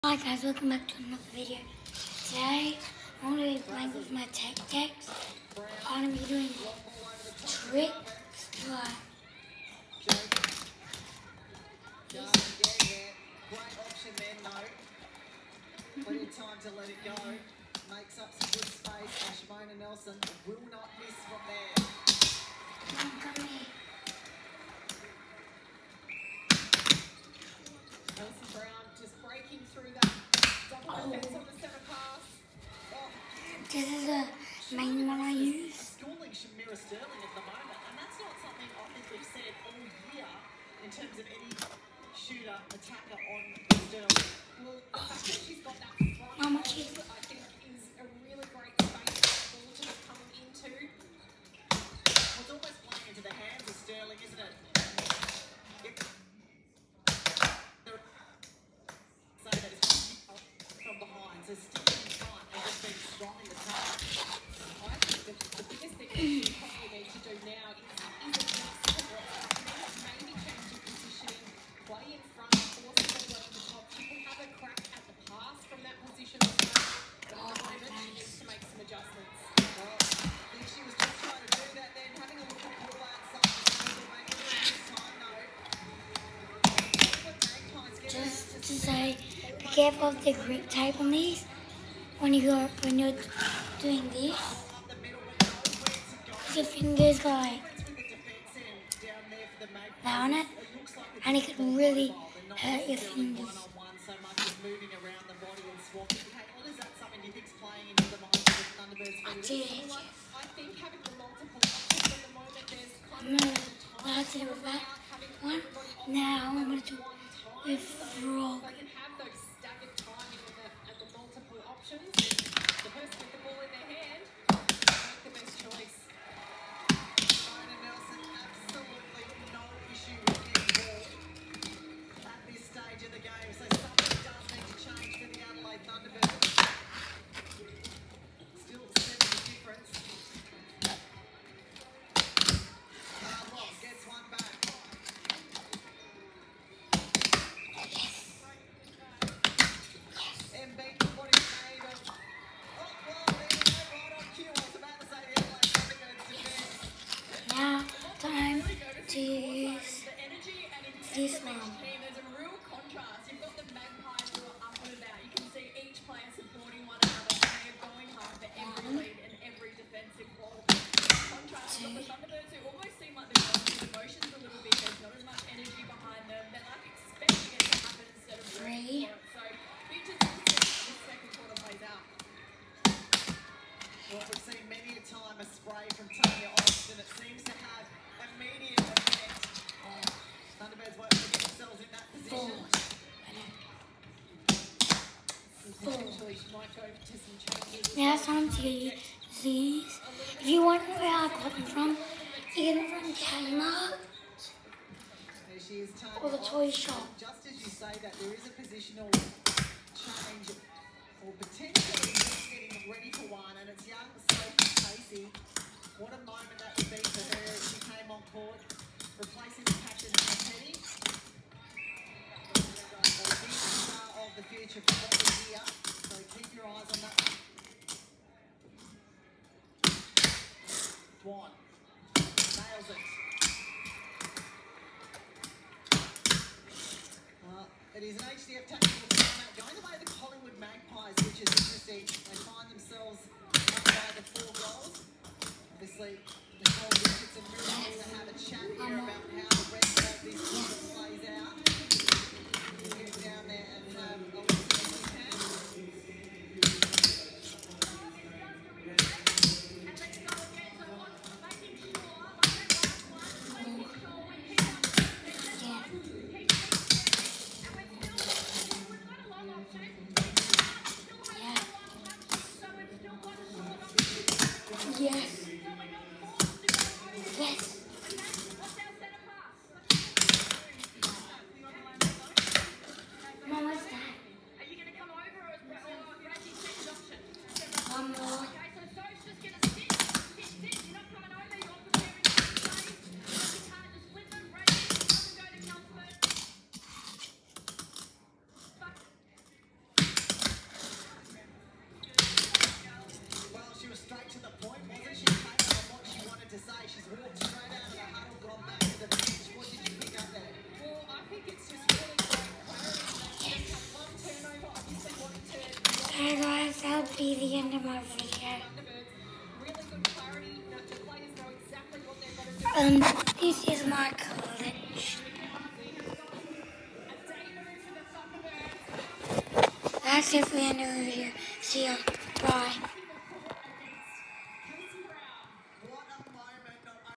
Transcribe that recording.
Hi guys, welcome back to another video. Today, I'm going to be playing with my tech decks. I'm going to be doing tricks like Great option there, no. Plenty of time to let it go. Makes up some good space. Ashmona Nelson will not miss from there. come here. Nelson Brown just breaking through that double defense on the centre pass. This is the main one I use. Schooling Shamira Sterling at the moment, and that's not something I think we've said all year in terms of any shooter, attacker on Sterling. Well, the fact that she's got that front How much is I think is a really great space for the ball to be coming into. Well, it's almost playing into the hands of Sterling, isn't it? Say that it's from behind, so sticking in front and just being strong in the touch. I think the biggest thing that you probably need to do now is adjust to what's happening, maybe change your positioning, play in front, force the ball over the top. She can have a crack at the pass from that position as well, but at the moment she needs to make some adjustments. Well, I think she was just trying to do that then, having a look at the ball outside the field, making it this time though. Just to say, be careful of the grip tape on these when you're doing this. Your fingers like that on it, and it can really hurt your fingers. I do it. I think having the multiple options at the moment, there's I'm going to do with that one. Now I'm going to do with frog. they can have those staggered timing and the multiple options. The person with the ball in their hand make the best choice. Ashmona Nelson, absolutely no issue with getting ball at this stage of the game, so something does need to change for the Adelaide Thunderbirds. Still 7 difference. Ross gets one back. Embiid, what he's made of. Oh, well, there you go, right on cue. I was about to say the Adelaide Thunderbirds defence. Now time to use The energy and this intensity one. team, there's a real contrast. You've got the Magpies who are up and about. You can see each player supporting one another, and they are going hard for every lead and every defensive ball. Contrast, you've got the Thunderbirds who almost seem like they're going through the motions a little bit. There's not as much energy behind them. They're like expecting it to happen instead of waiting for it. So, future to see how this second quarter plays out. Well, we've seen many a time a spray from Tanya Austin. It seems to have immediate effect. Thunderbirds won't put themselves in that position. Potentially, she might go to some changes. Now it's time to use these. If you want where I got them from, you get them from Kmart There she is, Tanya or the toy shop. Just as you say that, there is a positional change, or potentially just getting ready for one, and it's young Sophie Casey. What a moment that would be for her as she came on court, replacing the captain Penny. A big star of the future for what we hear, so keep your eyes on that one. Dwan nails it. It is an HDF tactical timeout going the way of the Collingwood Magpies, which is interesting. They find themselves up by the 4 goals. Obviously, Nicole Richardson really wants to have a chat here about how the rest of this season plays out. We'll get down there and have a look at what we can. Yeah. my video. Really good clarity. The players know exactly what they've got to do. This is my collection. That's it for the end of the video. See ya. Bye.